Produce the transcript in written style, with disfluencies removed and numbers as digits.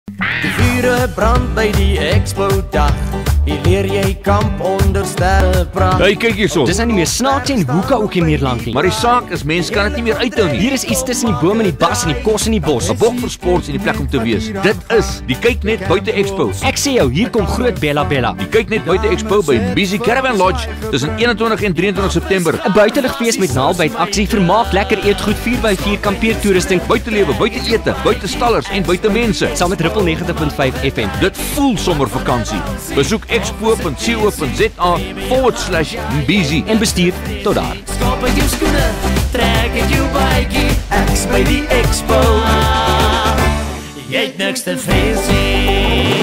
Die vure brand by die expo-dag. Hier leer jy kamp onder sterrepracht. Hey, kyk hierso. Dis nou nie meer snaaks en hoeka ook nie meer lank nie. Maar die saak is, mense kan dit nie meer uithou nie. Hier is iets tussen die bome en die bas en die kos en die bos. 'n bok vir sports en die plek om te wees. Dit is die Kyk Net Buite Expo. Ek sê jou, hier kom groot Bella Bella. Die Kyk Net Buite Expo by Busy Caravan Lodge tussen 21 en 23 September. 'n Buiteligfees met naalbyt aksie, vermaak, lekker eetgoed, 4x4 kampeertoerusting, Buitelewe, buite ete, buite stallers en buite mense. saam met Ripple 90.5 FM. Dit voel sommer vakansie. Besoek expo.co.za/busy. En bestuur tot daar. Stap uit jou skoene, trek uit jou baadjie, ek's by die expo. Jy het niks te vrees nie.